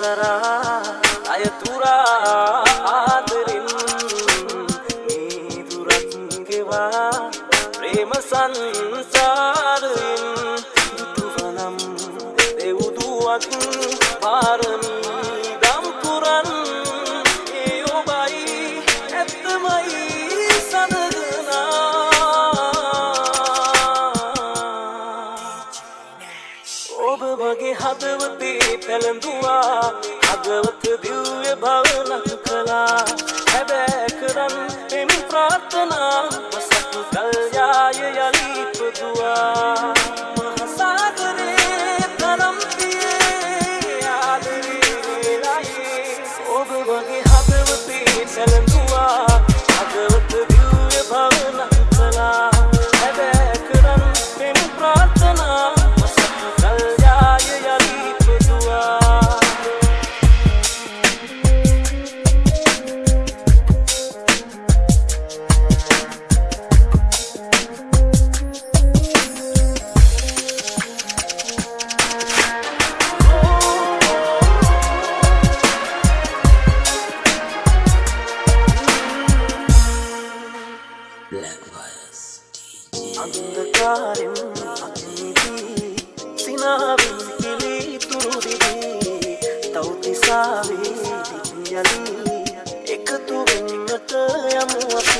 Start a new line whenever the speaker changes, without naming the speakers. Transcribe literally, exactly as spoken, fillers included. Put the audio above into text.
දරා අයතුරා ආදරින් මේ දුරක් ගෙවා ප්‍රේම සංසාරයෙන් දුටුවනම් දෙව්දුවක් පාරමී දම් පුරන් ඒ ඔබයි ඇත්තමයි ඔබ වගේ හදවතේ පැළඳුවා හදවත දිව්‍ය භවනක් කළා හැබෑ කරන් එමි ප්‍රාර්ථනා මසක් කල්යාය යලි ඉපදුවා මහසාගරේ තරම් පියේ ආදරේ වේලායේ ඔබ වගේ හදවතේ පැළඳුවා හදවත දිව්‍ය භවනක් කළා හැබෑ කරන් එමි ප්‍රාර්ථනා අන්ධකාරෙන් අත්මිදී සිනාවින් කිලී තුරුදිදී තව්තිසාවේ දිග්යලී එකතු වෙන්නට යමු